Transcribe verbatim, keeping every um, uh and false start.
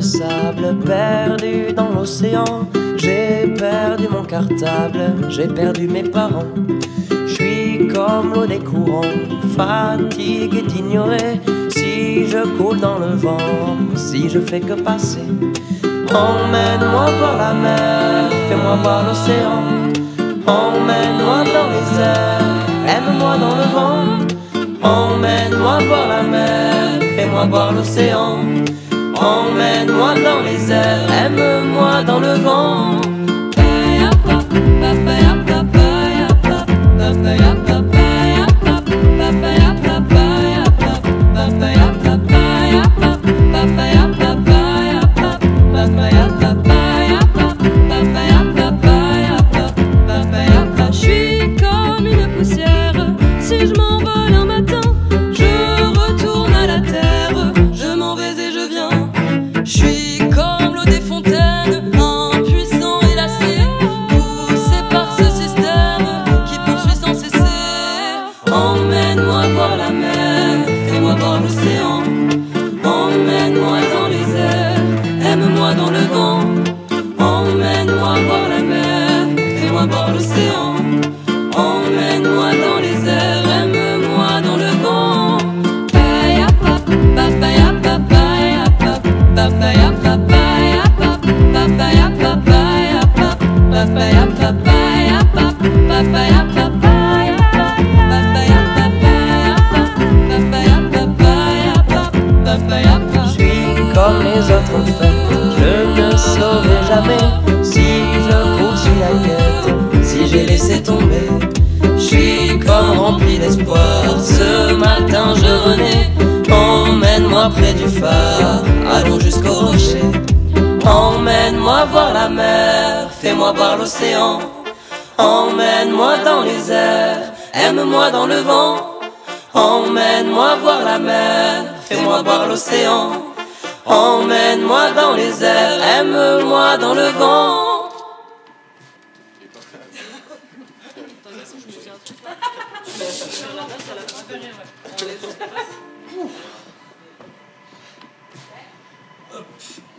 sable, perdu dans l'océan. J'ai perdu mon cartable, j'ai perdu mes parents. Je suis comme l'eau des courants, fatigué d'ignorer. Si je coule dans le vent, si je fais que passer. Emmène-moi voir la mer, fais-moi voir l'océan. Emmène-moi dans les airs, aime-moi dans le vent. Emmène-moi voir la mer, fais-moi voir l'océan. Emmène-moi dans les airs, aime-moi dans le vent. Je suis comme une poussière, si je m'envole un matin, je retourne à la terre, je m'en vais et je viens. Je suis comme l'eau des fontaines, impuissant et lassé, poussé par ce système qui poursuit sans cesser. Emmène-moi voir la mer, fais-moi voir l'océan. Emmène-moi dans les airs, aime-moi dans le vent. Emmène-moi voir la mer, fais-moi voir l'océan. Emmène-moi dans les airs, aime-moi dans le vent. Je suis comme les autres en fait, je ne saurai jamais si je poursuis la quête, si j'ai laissé tomber. Je suis comme rempli d'espoir, ce matin je renais. Emmène-moi près du phare, allons jusqu'au rocher. Emmène-moi voir la mer, fais-moi voir l'océan. Emmène-moi dans les airs, aime-moi dans le vent. Emmène-moi voir la mer, fais-moi voir l'océan. Emmène-moi dans les airs, aime-moi dans le vent. Hop.